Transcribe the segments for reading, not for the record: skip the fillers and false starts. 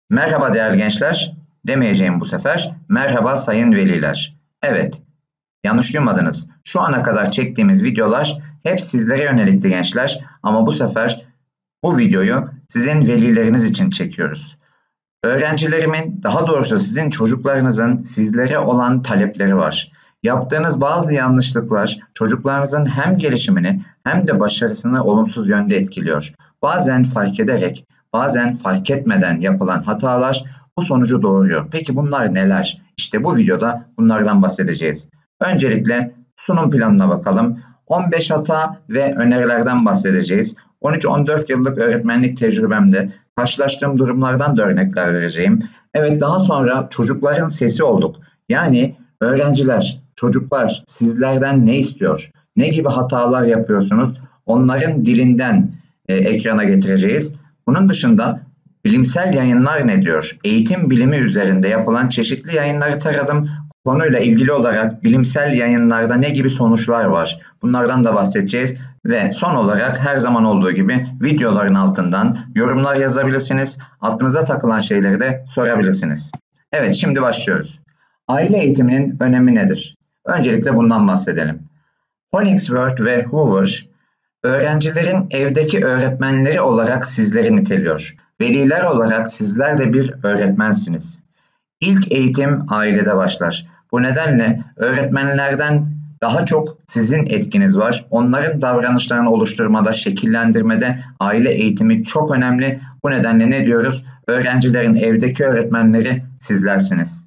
Merhaba değerli gençler, demeyeceğim bu sefer. Merhaba sayın veliler. Evet, yanlış duymadınız. Şu ana kadar çektiğimiz videolar hep sizlere yönelikti gençler. Ama bu sefer bu videoyu sizin velileriniz için çekiyoruz. Öğrencilerimin, daha doğrusu sizin çocuklarınızın sizlere olan talepleri var. Yaptığınız bazı yanlışlıklar çocuklarınızın hem gelişimini hem de başarısını olumsuz yönde etkiliyor. Bazen fark ederek, bazen fark etmeden yapılan hatalar bu sonucu doğuruyor. Peki bunlar neler? İşte bu videoda bunlardan bahsedeceğiz. Öncelikle sunum planına bakalım. 15 hata ve önerilerden bahsedeceğiz. 13-14 yıllık öğretmenlik tecrübemde karşılaştığım durumlardan da örnekler vereceğim. Evet, daha sonra çocukların sesi olduk. Yani öğrenciler, çocuklar sizlerden ne istiyor? Ne gibi hatalar yapıyorsunuz? Onların dilinden ekrana getireceğiz. Bunun dışında bilimsel yayınlar ne diyor? Eğitim bilimi üzerinde yapılan çeşitli yayınları taradım. Konuyla ilgili olarak bilimsel yayınlarda ne gibi sonuçlar var? Bunlardan da bahsedeceğiz. Ve son olarak her zaman olduğu gibi videoların altından yorumlar yazabilirsiniz. Aklınıza takılan şeyleri de sorabilirsiniz. Evet, şimdi başlıyoruz. Aile eğitiminin önemi nedir? Öncelikle bundan bahsedelim. Hollingsworth ve Hoover, öğrencilerin evdeki öğretmenleri olarak sizleri niteliyor. Veliler olarak sizler de bir öğretmensiniz. İlk eğitim ailede başlar. Bu nedenle öğretmenlerden daha çok sizin etkiniz var. Onların davranışlarını oluşturmada, şekillendirmede aile eğitimi çok önemli. Bu nedenle ne diyoruz? Öğrencilerin evdeki öğretmenleri sizlersiniz.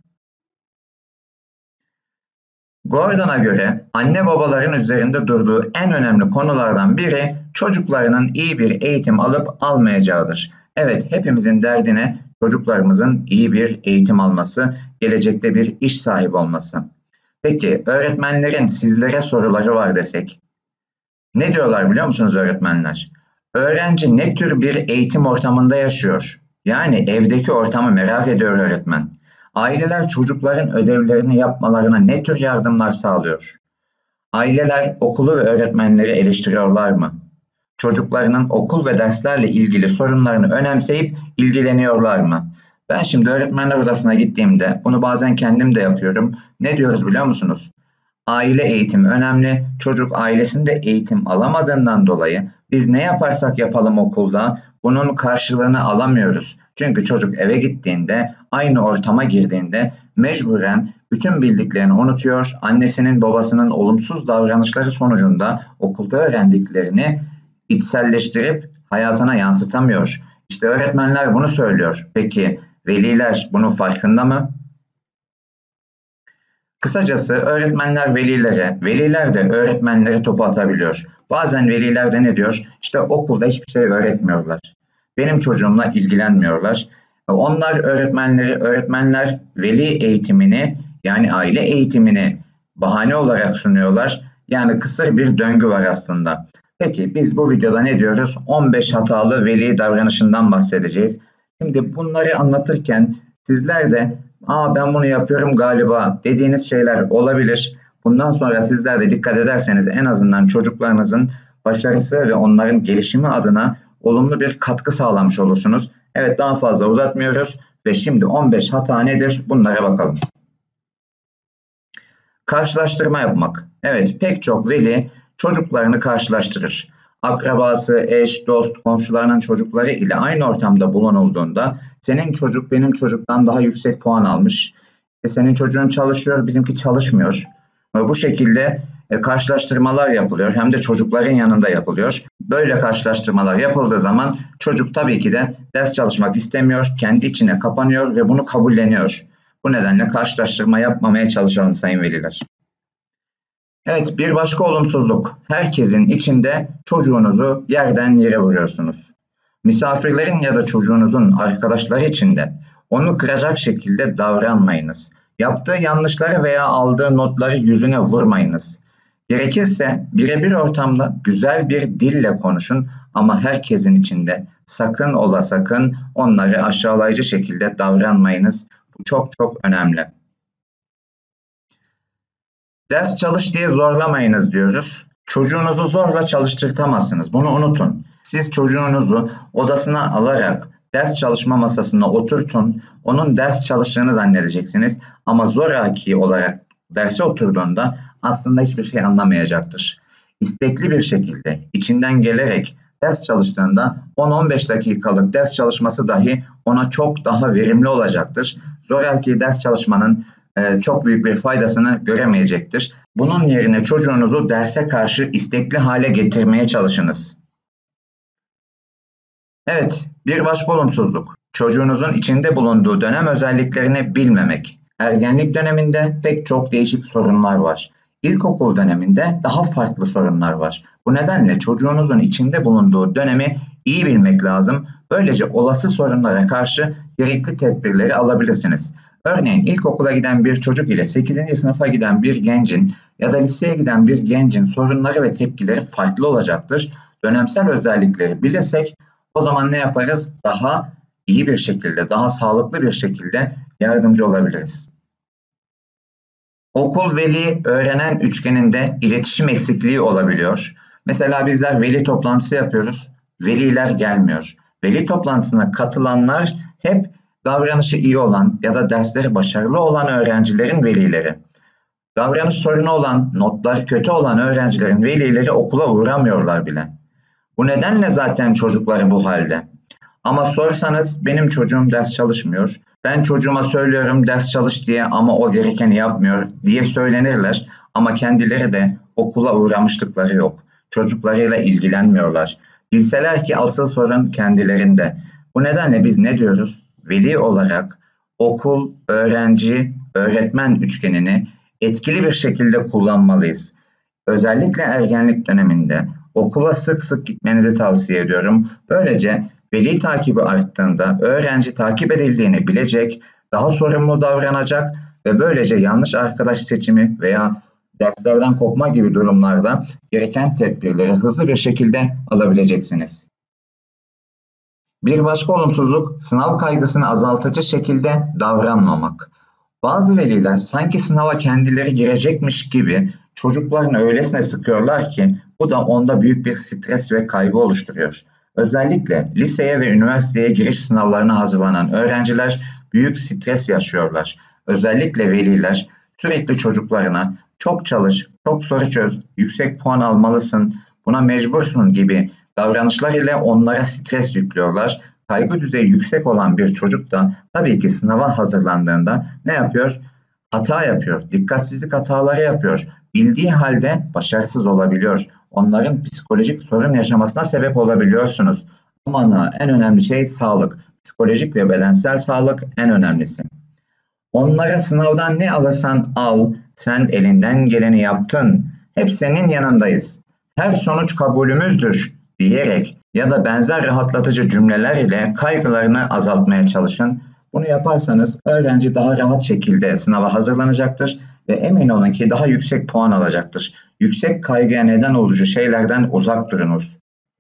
Gordon'a göre anne babaların üzerinde durduğu en önemli konulardan biri çocuklarının iyi bir eğitim alıp almayacağıdır. Evet, hepimizin derdine çocuklarımızın iyi bir eğitim alması, gelecekte bir iş sahibi olması. Peki öğretmenlerin sizlere soruları var desek, ne diyorlar biliyor musunuz öğretmenler? Öğrenci ne tür bir eğitim ortamında yaşıyor? Yani evdeki ortamı merak ediyor öğretmen. Aileler çocukların ödevlerini yapmalarına ne tür yardımlar sağlıyor? Aileler okulu ve öğretmenleri eleştiriyorlar mı? Çocuklarının okul ve derslerle ilgili sorunlarını önemseyip ilgileniyorlar mı? Ben şimdi öğretmenler odasına gittiğimde bunu bazen kendim de yapıyorum. Ne diyoruz biliyor musunuz? Aile eğitimi önemli. Çocuk ailesinde eğitim alamadığından dolayı biz ne yaparsak yapalım okulda bunun karşılığını alamıyoruz. Çünkü çocuk eve gittiğinde, aynı ortama girdiğinde mecburen bütün bildiklerini unutuyor. Annesinin babasının olumsuz davranışları sonucunda okulda öğrendiklerini içselleştirip hayatına yansıtamıyor. İşte öğretmenler bunu söylüyor. Peki veliler bunun farkında mı? Kısacası öğretmenler velilere, veliler de öğretmenlere topu atabiliyor. Bazen veliler de ne diyor? İşte okulda hiçbir şey öğretmiyorlar. Benim çocuğumla ilgilenmiyorlar. Öğretmenler veli eğitimini yani aile eğitimini bahane olarak sunuyorlar. Yani kısır bir döngü var aslında. Peki biz bu videoda ne diyoruz? 15 hatalı veli davranışından bahsedeceğiz. Şimdi bunları anlatırken sizler de ben bunu yapıyorum galiba dediğiniz şeyler olabilir. Bundan sonra sizler de dikkat ederseniz en azından çocuklarınızın başarısı ve onların gelişimi adına olumlu bir katkı sağlamış olursunuz. Evet, daha fazla uzatmıyoruz ve şimdi 15 hata nedir? Bunlara bakalım. Karşılaştırma yapmak. Evet, pek çok veli çocuklarını karşılaştırır. Akrabası, eş, dost, komşularının çocukları ile aynı ortamda bulunulduğunda senin çocuk benim çocuktan daha yüksek puan almış. Senin çocuğun çalışıyor, bizimki çalışmıyor. Bu şekilde karşılaştırmalar yapılıyor. Hem de çocukların yanında yapılıyor. Böyle karşılaştırmalar yapıldığı zaman çocuk tabii ki de ders çalışmak istemiyor, kendi içine kapanıyor ve bunu kabulleniyor. Bu nedenle karşılaştırma yapmamaya çalışalım sayın veliler. Evet, bir başka olumsuzluk. Herkesin içinde çocuğunuzu yerden yere vuruyorsunuz. Misafirlerin ya da çocuğunuzun arkadaşları içinde onu kıracak şekilde davranmayınız. Yaptığı yanlışları veya aldığı notları yüzüne vurmayınız. Gerekirse birebir ortamda güzel bir dille konuşun ama herkesin içinde sakın ola sakın onları aşağılayıcı şekilde davranmayınız. Bu çok çok önemli. Ders çalış diye zorlamayınız diyoruz. Çocuğunuzu zorla çalıştırtamazsınız. Bunu unutun. Siz çocuğunuzu odasına alarak Ders çalışma masasına oturtun, onun ders çalıştığını zannedeceksiniz ama zoraki olarak derse oturduğunda aslında hiçbir şey anlamayacaktır. İstekli bir şekilde, içinden gelerek ders çalıştığında 10-15 dakikalık ders çalışması dahi ona çok daha verimli olacaktır. Zoraki ders çalışmanın çok büyük bir faydasını göremeyecektir. Bunun yerine çocuğunuzu derse karşı istekli hale getirmeye çalışınız. Evet, bir başka olumsuzluk. Çocuğunuzun içinde bulunduğu dönem özelliklerini bilmemek. Ergenlik döneminde pek çok değişik sorunlar var. İlkokul döneminde daha farklı sorunlar var. Bu nedenle çocuğunuzun içinde bulunduğu dönemi iyi bilmek lazım. Böylece olası sorunlara karşı gerekli tedbirleri alabilirsiniz. Örneğin ilkokula giden bir çocuk ile 8. sınıfa giden bir gencin ya da liseye giden bir gencin sorunları ve tepkileri farklı olacaktır. Dönemsel özellikleri bilirsek o zaman ne yaparız? Daha iyi bir şekilde, daha sağlıklı bir şekilde yardımcı olabiliriz. Okul veli öğrenen üçgeninde iletişim eksikliği olabiliyor. Mesela bizler veli toplantısı yapıyoruz. Veliler gelmiyor. Veli toplantısına katılanlar hep davranışı iyi olan ya da dersleri başarılı olan öğrencilerin velileri. Davranış sorunu olan, notları kötü olan öğrencilerin velileri okula uğramıyorlar bile. Bu nedenle zaten çocukları bu halde. Ama sorsanız benim çocuğum ders çalışmıyor. Ben çocuğuma söylüyorum ders çalış diye ama o gerekeni yapmıyor diye söylenirler. Ama kendileri de okula uğramışlıkları yok. Çocuklarıyla ilgilenmiyorlar. Bilseler ki asıl sorun kendilerinde. Bu nedenle biz ne diyoruz? Veli olarak okul, öğrenci, öğretmen üçgenini etkili bir şekilde kullanmalıyız. Özellikle ergenlik döneminde okula sık sık gitmenizi tavsiye ediyorum. Böylece veli takibi arttığında öğrenci takip edildiğini bilecek, daha sorumlu davranacak ve böylece yanlış arkadaş seçimi veya derslerden kopma gibi durumlarda gereken tedbirleri hızlı bir şekilde alabileceksiniz. Bir başka olumsuzluk sınav kaygısını azaltıcı şekilde davranmamak. Bazı veliler sanki sınava kendileri girecekmiş gibi çocuklarını öylesine sıkıyorlar ki bu da onda büyük bir stres ve kaygı oluşturuyor. Özellikle liseye ve üniversiteye giriş sınavlarına hazırlanan öğrenciler büyük stres yaşıyorlar. Özellikle veliler sürekli çocuklarına çok çalış, çok soru çöz, yüksek puan almalısın, buna mecbursun gibi davranışlar ile onlara stres yüklüyorlar. Kaygı düzeyi yüksek olan bir çocuk da tabii ki sınava hazırlandığında ne yapıyor? Hata yapıyor, dikkatsizlik hataları yapıyor. Bildiği halde başarısız olabiliyor. Onların psikolojik sorun yaşamasına sebep olabiliyorsunuz. Ama en önemli şey sağlık. Psikolojik ve bedensel sağlık en önemlisi. Onlara sınavdan ne alırsan al, sen elinden geleni yaptın. Hep senin yanındayız. Her sonuç kabulümüzdür diyerek ya da benzer rahatlatıcı cümleler ile kaygılarını azaltmaya çalışın. Bunu yaparsanız öğrenci daha rahat şekilde sınava hazırlanacaktır ve emin olun ki daha yüksek puan alacaktır. Yüksek kaygıya neden olucu şeylerden uzak durunuz.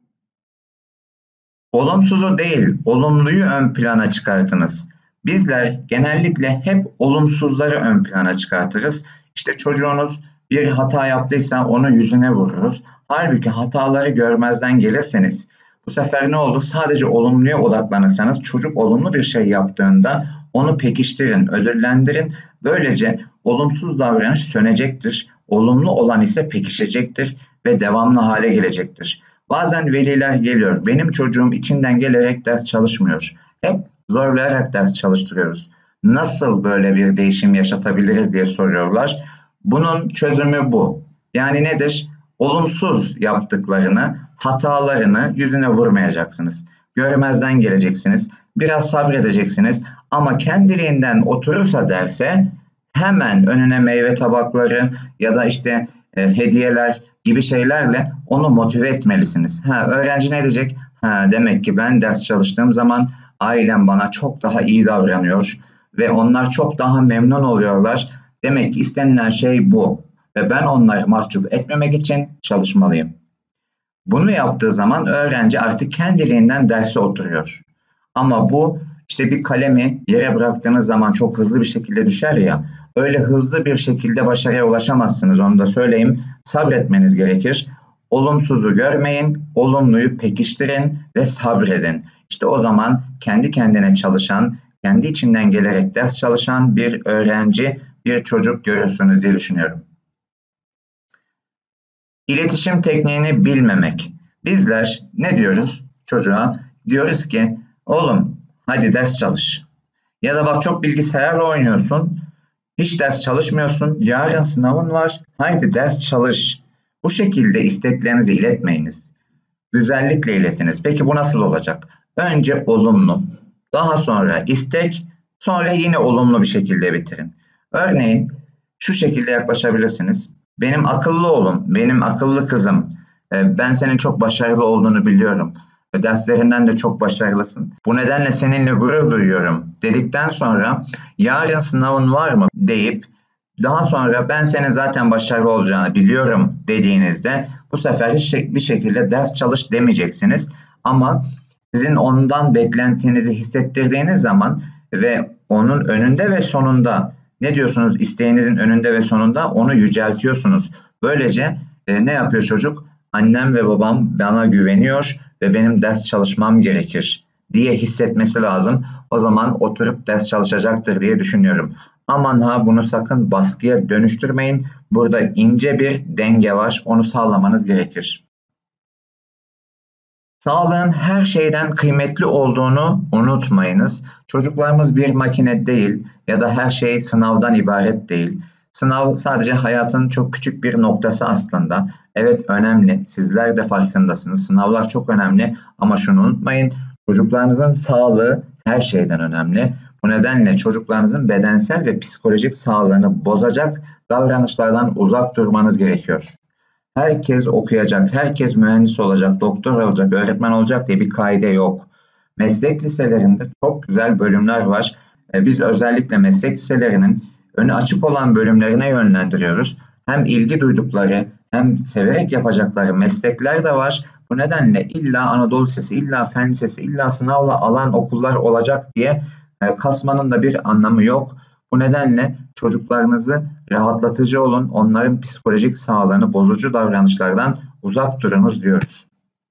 Olumsuzu değil, olumluyu ön plana çıkartınız. Bizler genellikle hep olumsuzları ön plana çıkartırız. İşte çocuğunuz bir hata yaptıysa onu yüzüne vururuz. Halbuki hataları görmezden gelirseniz bu sefer ne olur? Sadece olumluya odaklanırsanız çocuk olumlu bir şey yaptığında onu pekiştirin, ödüllendirin. Böylece olumsuz davranış sönecektir. Olumlu olan ise pekişecektir ve devamlı hale gelecektir. Bazen veliler geliyor. Benim çocuğum içinden gelerek ders çalışmıyor. Hep zorlayarak ders çalıştırıyoruz. Nasıl böyle bir değişim yaşatabiliriz diye soruyorlar. Bunun çözümü bu. Yani nedir? Olumsuz yaptıklarını, hatalarını yüzüne vurmayacaksınız. Görmezden geleceksiniz. Biraz sabredeceksiniz. Ama kendiliğinden oturursa derse hemen önüne meyve tabakları ya da işte hediyeler gibi şeylerle onu motive etmelisiniz. Öğrenci ne diyecek? Demek ki ben ders çalıştığım zaman ailem bana çok daha iyi davranıyor ve onlar çok daha memnun oluyorlar. Demek ki istenilen şey bu ve ben onları mahcup etmemek için çalışmalıyım. Bunu yaptığı zaman öğrenci artık kendiliğinden derse oturuyor. Ama bu işte bir kalemi yere bıraktığınız zaman çok hızlı bir şekilde düşer ya, öyle hızlı bir şekilde başarıya ulaşamazsınız, onu da söyleyeyim. Sabretmeniz gerekir. Olumsuzu görmeyin, olumluyu pekiştirin ve sabredin. İşte o zaman kendi kendine çalışan, kendi içinden gelerek ders çalışan bir öğrenci, bir çocuk görürsünüz diye düşünüyorum. İletişim tekniğini bilmemek. Bizler ne diyoruz çocuğa? Diyoruz ki oğlum hadi ders çalış. Ya da bak çok bilgisayarla oynuyorsun. Hiç ders çalışmıyorsun. Yarın sınavın var. Haydi ders çalış. Bu şekilde isteklerinizi iletmeyiniz. Güzellikle iletiniz. Peki bu nasıl olacak? Önce olumlu, daha sonra istek, sonra yine olumlu bir şekilde bitirin. Örneğin şu şekilde yaklaşabilirsiniz. Benim akıllı oğlum, benim akıllı kızım, ben senin çok başarılı olduğunu biliyorum. Derslerinden de çok başarılısın. Bu nedenle seninle gurur duyuyorum dedikten sonra yarın sınavın var mı deyip daha sonra ben senin zaten başarılı olacağını biliyorum dediğinizde bu sefer bir şekilde ders çalış demeyeceksiniz. Ama sizin ondan beklentinizi hissettirdiğiniz zaman ve onun önünde ve sonunda ne diyorsunuz isteğinizin önünde ve sonunda onu yüceltiyorsunuz. Böylece ne yapıyor çocuk? Annem ve babam bana güveniyor ve benim ders çalışmam gerekir diye hissetmesi lazım. O zaman oturup ders çalışacaktır diye düşünüyorum. Aman ha bunu sakın baskıya dönüştürmeyin. Burada ince bir denge var. Onu sağlamanız gerekir. Sağlığın her şeyden kıymetli olduğunu unutmayınız. Çocuklarımız bir makine değil ya da her şey sınavdan ibaret değil. Sınav sadece hayatın çok küçük bir noktası aslında. Evet önemli. Sizler de farkındasınız. Sınavlar çok önemli ama şunu unutmayın. Çocuklarınızın sağlığı her şeyden önemli. Bu nedenle çocuklarınızın bedensel ve psikolojik sağlığını bozacak davranışlardan uzak durmanız gerekiyor. Herkes okuyacak, herkes mühendis olacak, doktor olacak, öğretmen olacak diye bir kaide yok. Meslek liselerinde çok güzel bölümler var. Biz özellikle meslek liselerinin önü açık olan bölümlerine yönlendiriyoruz. Hem ilgi duydukları hem severek yapacakları meslekler de var. Bu nedenle illa Anadolu Lisesi, illa Fen Lisesi, illa sınavla alan okullar olacak diye kasmanın da bir anlamı yok. Bu nedenle çocuklarınızı rahatlatıcı olun, onların psikolojik sağlığını bozucu davranışlardan uzak durunuz diyoruz.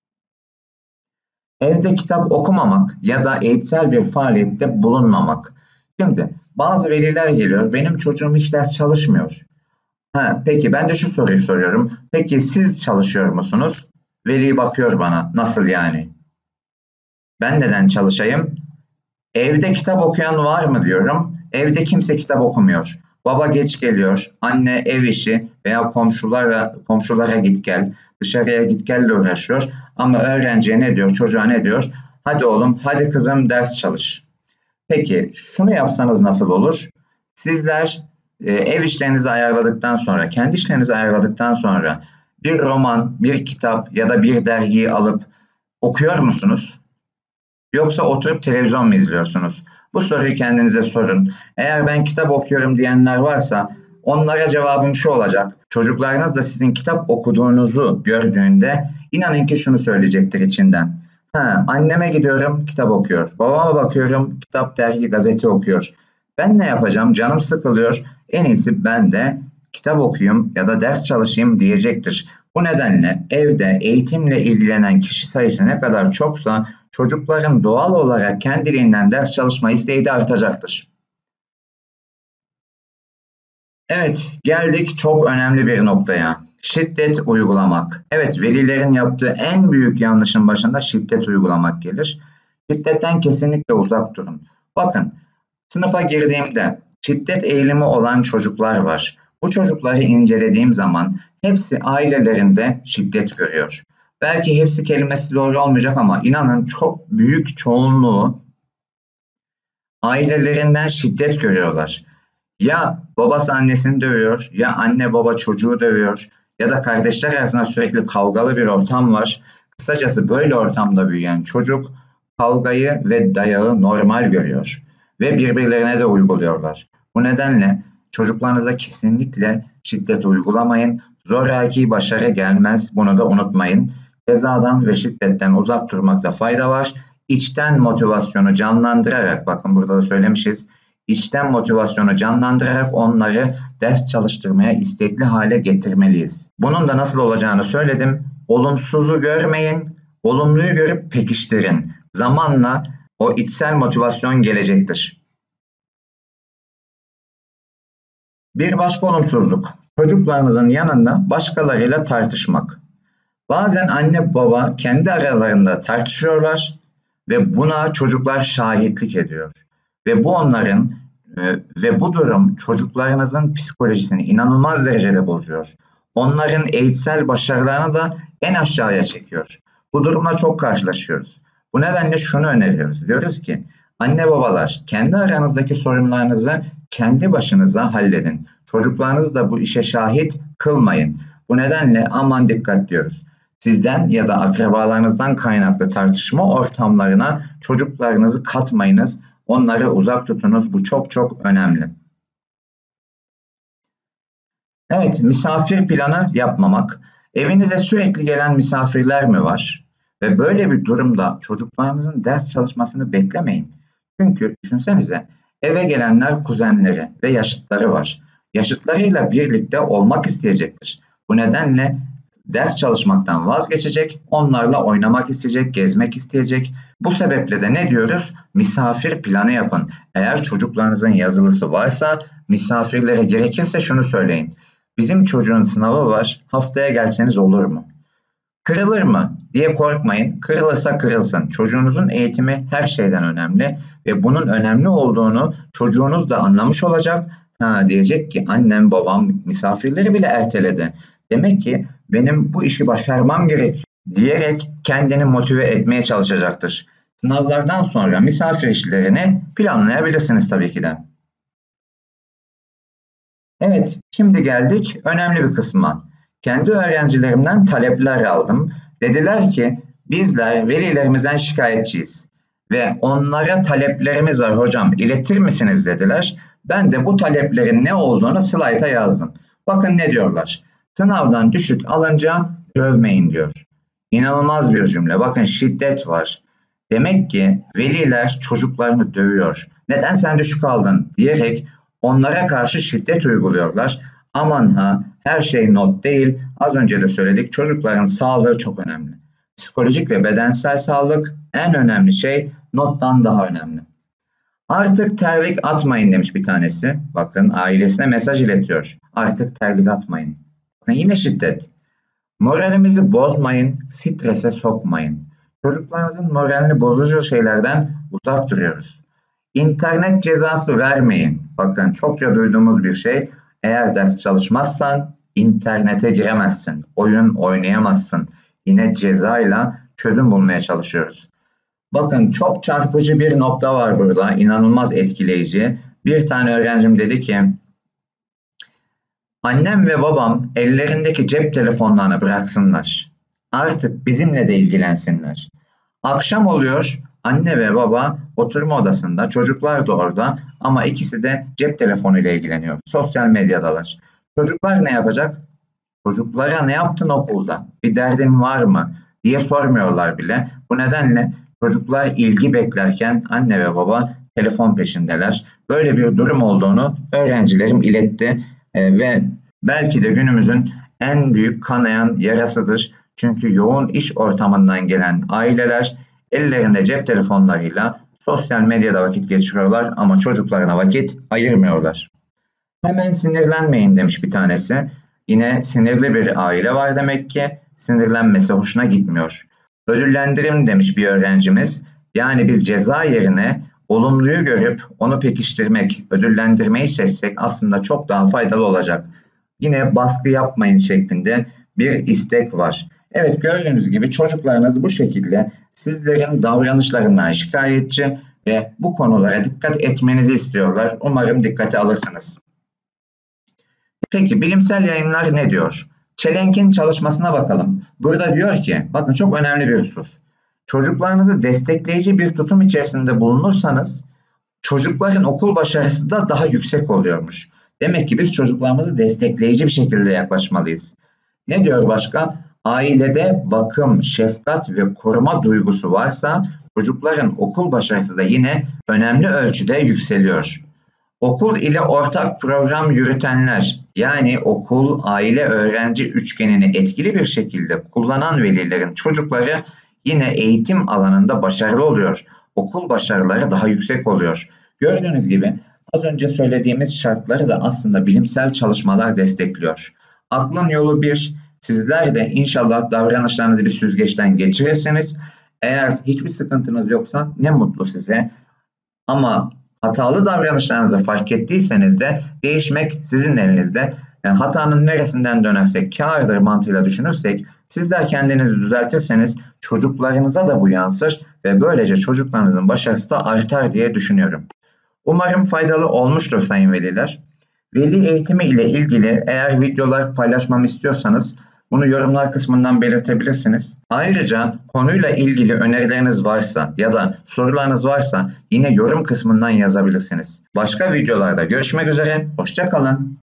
Evde kitap okumamak ya da eğitsel bir faaliyette bulunmamak. Şimdi bazı veliler geliyor, benim çocuğum hiç ders çalışmıyor. Peki ben de şu soruyu soruyorum. Peki siz çalışıyor musunuz? Veli bakıyor bana, nasıl yani? Ben neden çalışayım? Evde kitap okuyan var mı diyorum. Evde kimse kitap okumuyor. Baba geç geliyor. Anne ev işi veya komşulara git gel, dışarıya git gelle uğraşıyor. Ama öğrenciye ne diyor, çocuğa ne diyor? Hadi oğlum, hadi kızım ders çalış. Peki şunu yapsanız nasıl olur? Sizler ev işlerinizi ayarladıktan sonra, kendi işlerinizi ayarladıktan sonra bir roman, bir kitap ya da bir dergiyi alıp okuyor musunuz? Yoksa oturup televizyon mu izliyorsunuz? Bu soruyu kendinize sorun. Eğer ben kitap okuyorum diyenler varsa onlara cevabım şu olacak. Çocuklarınız da sizin kitap okuduğunuzu gördüğünde inanın ki şunu söyleyecektir içinden. Anneme gidiyorum kitap okuyor. Babama bakıyorum kitap, dergi, gazete okuyor. Ben ne yapacağım? Canım sıkılıyor. En iyisi ben de kitap okuyayım ya da ders çalışayım diyecektir. Bu nedenle evde eğitimle ilgilenen kişi sayısı ne kadar çoksa çocukların doğal olarak kendiliğinden ders çalışma isteği de artacaktır. Evet, geldik çok önemli bir noktaya. Şiddet uygulamak. Evet, velilerin yaptığı en büyük yanlışın başında şiddet uygulamak gelir. Şiddetten kesinlikle uzak durun. Bakın, sınıfa girdiğimde şiddet eğilimi olan çocuklar var. Bu çocukları incelediğim zaman hepsi ailelerinde şiddet görüyor. Belki hepsi kelimesi doğru olmayacak ama inanın çok büyük çoğunluğu ailelerinden şiddet görüyorlar. Ya babası annesini dövüyor, ya anne baba çocuğu dövüyor ya da kardeşler arasında sürekli kavgalı bir ortam var. Kısacası böyle ortamda büyüyen çocuk kavgayı ve dayağı normal görüyor ve birbirlerine de uyguluyorlar. Bu nedenle çocuklarınıza kesinlikle şiddet uygulamayın. Zoraki başarı gelmez, bunu da unutmayın. Cezadan ve şiddetten uzak durmakta fayda var. İçten motivasyonu canlandırarak, bakın burada da söylemişiz, İçten motivasyonu canlandırarak onları ders çalıştırmaya istekli hale getirmeliyiz. Bunun da nasıl olacağını söyledim. olumsuzu görmeyin, olumluyu görüp pekiştirin. Zamanla o içsel motivasyon gelecektir. Bir başka olumsuzluk, çocuklarınızın yanında başkalarıyla tartışmak. Bazen anne baba kendi aralarında tartışıyorlar ve buna çocuklar şahitlik ediyor. Ve bu onların ve bu durum çocuklarınızın psikolojisini inanılmaz derecede bozuyor. Onların eğitsel başarılarını da en aşağıya çekiyor. Bu durumla çok karşılaşıyoruz. Bu nedenle şunu öneriyoruz. Diyoruz ki anne babalar kendi aranızdaki sorunlarınızı kendi başınıza halledin. Çocuklarınızı da bu işe şahit kılmayın. Bu nedenle aman dikkat diyoruz. Sizden ya da akrabalarınızdan kaynaklı tartışma ortamlarına çocuklarınızı katmayınız. Onları uzak tutunuz. Bu çok çok önemli. Evet, misafir planı yapmamak. Evinize sürekli gelen misafirler mi var? Ve böyle bir durumda çocuklarınızın ders çalışmasını beklemeyin. Çünkü düşünsenize eve gelenler kuzenleri ve yaşıtları var. Yaşıtlarıyla birlikte olmak isteyecektir. Bu nedenle ders çalışmaktan vazgeçecek, onlarla oynamak isteyecek, gezmek isteyecek. Bu sebeple de ne diyoruz? Misafir planı yapın. Eğer çocuklarınızın yazılısı varsa misafirlere gerekirse şunu söyleyin. Bizim çocuğun sınavı var, haftaya gelseniz olur mu? Kırılır mı diye korkmayın. Kırılırsa kırılsın. Çocuğunuzun eğitimi her şeyden önemli ve bunun önemli olduğunu çocuğunuz da anlamış olacak. Diyecek ki annem babam misafirleri bile erteledi. Demek ki benim bu işi başarmam gerek diyerek kendini motive etmeye çalışacaktır. Sınavlardan sonra misafir işlerini planlayabilirsiniz tabii ki de. Evet, şimdi geldik önemli bir kısma. Kendi öğrencilerimden talepler aldım. Dediler ki bizler velilerimizden şikayetçiyiz ve onlara taleplerimiz var hocam iletir misiniz dediler. Ben de bu taleplerin ne olduğunu slayta yazdım. Bakın ne diyorlar. Sınavdan düşük alınca dövmeyin diyor. İnanılmaz bir cümle. Bakın şiddet var. Demek ki veliler çocuklarını dövüyor. Neden sen düşük aldın diyerek onlara karşı şiddet uyguluyorlar. Aman ha her şey not değil. Az önce de söyledik çocukların sağlığı çok önemli. Psikolojik ve bedensel sağlık en önemli şey nottan daha önemli. Artık terlik atmayın demiş bir tanesi. Bakın ailesine mesaj iletiyor. Artık terlik atmayın. Bakın yine şiddet. Moralimizi bozmayın, strese sokmayın. Çocuklarınızın moralini bozucu şeylerden uzak duruyoruz. İnternet cezası vermeyin. Bakın çokça duyduğumuz bir şey. Eğer ders çalışmazsan internete giremezsin. Oyun oynayamazsın. Yine cezayla çözüm bulmaya çalışıyoruz. Bakın çok çarpıcı bir nokta var burada. İnanılmaz etkileyici. Bir tane öğrencim dedi ki annem ve babam ellerindeki cep telefonlarını bıraksınlar. Artık bizimle de ilgilensinler. Akşam oluyor, anne ve baba oturma odasında, çocuklar da orada ama ikisi de cep telefonuyla ilgileniyor. Sosyal medyadalar. Çocuklar ne yapacak? Çocuklara ne yaptın okulda? Bir derdin var mı? Diye sormuyorlar bile. Bu nedenle çocuklar ilgi beklerken anne ve baba telefon peşindeler. Böyle bir durum olduğunu öğrencilerim iletti ve belki de günümüzün en büyük kanayan yarasıdır. Çünkü yoğun iş ortamından gelen aileler ellerinde cep telefonlarıyla sosyal medyada vakit geçiriyorlar ama çocuklarına vakit ayırmıyorlar. Hemen sinirlenmeyin demiş bir tanesi. Yine sinirli bir aile var demek ki sinirlenmesi hoşuna gitmiyor. Ödüllendirim demiş bir öğrencimiz. Yani biz ceza yerine olumluyu görüp onu pekiştirmek, ödüllendirmeyi seçsek aslında çok daha faydalı olacak. Yine baskı yapmayın şeklinde bir istek var. Evet gördüğünüz gibi çocuklarınız bu şekilde sizlerin davranışlarından şikayetçi ve bu konulara dikkat etmenizi istiyorlar. Umarım dikkate alırsınız. Peki bilimsel yayınlar ne diyor? Çelenk'in çalışmasına bakalım. Burada diyor ki, bakın çok önemli bir husus. Çocuklarınızı destekleyici bir tutum içerisinde bulunursanız çocukların okul başarısı da daha yüksek oluyormuş. Demek ki biz çocuklarımızı destekleyici bir şekilde yaklaşmalıyız. Ne diyor başka? Ailede bakım, şefkat ve koruma duygusu varsa çocukların okul başarısı da yine önemli ölçüde yükseliyor. Okul ile ortak program yürütenler, yani okul, aile, öğrenci üçgenini etkili bir şekilde kullanan velilerin çocukları yine eğitim alanında başarılı oluyor. Okul başarıları daha yüksek oluyor. Gördüğünüz gibi az önce söylediğimiz şartları da aslında bilimsel çalışmalar destekliyor. Aklın yolu bir, sizler de inşallah davranışlarınızı bir süzgeçten geçirirsiniz. Eğer hiçbir sıkıntınız yoksa ne mutlu size. Ama hatalı davranışlarınızı fark ettiyseniz de değişmek sizin elinizde. Yani hatanın neresinden dönersek kârdır mantığıyla düşünürsek, sizler kendinizi düzeltirseniz çocuklarınıza da bu yansır ve böylece çocuklarınızın başarısı da artar diye düşünüyorum. Umarım faydalı olmuştur sayın veliler. Veli eğitimi ile ilgili eğer videolar paylaşmamı istiyorsanız bunu yorumlar kısmından belirtebilirsiniz. Ayrıca konuyla ilgili önerileriniz varsa ya da sorularınız varsa yine yorum kısmından yazabilirsiniz. Başka videolarda görüşmek üzere, hoşça kalın.